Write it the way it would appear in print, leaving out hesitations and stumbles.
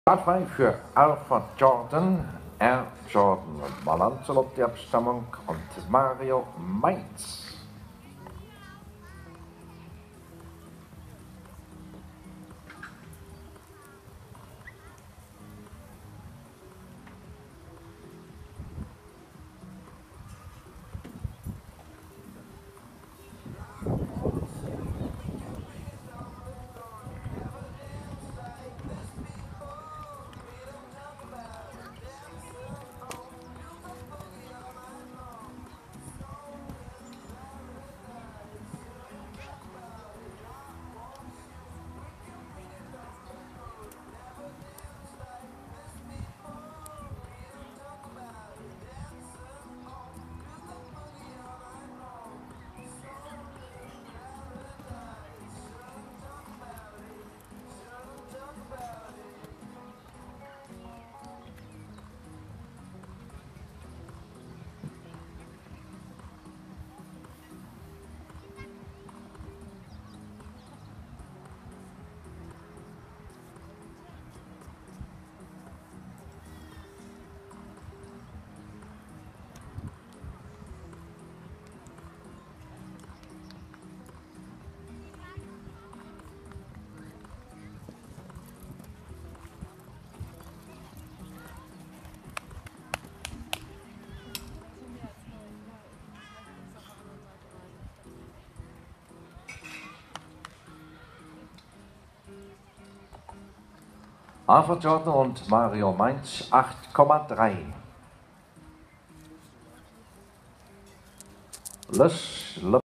Startfrei für Alpha Jordan, R. Jordan und Malancelot die Abstammung und Mario Mainz. Alpha Jordan und Mario Mainz 8,3. Le